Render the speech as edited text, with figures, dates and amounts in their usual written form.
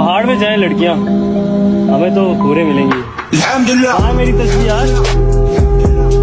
पहाड़ में जाए लड़कियां, हमें तो पूरे मिलेंगी। हाँ मेरी तस्वीर यार।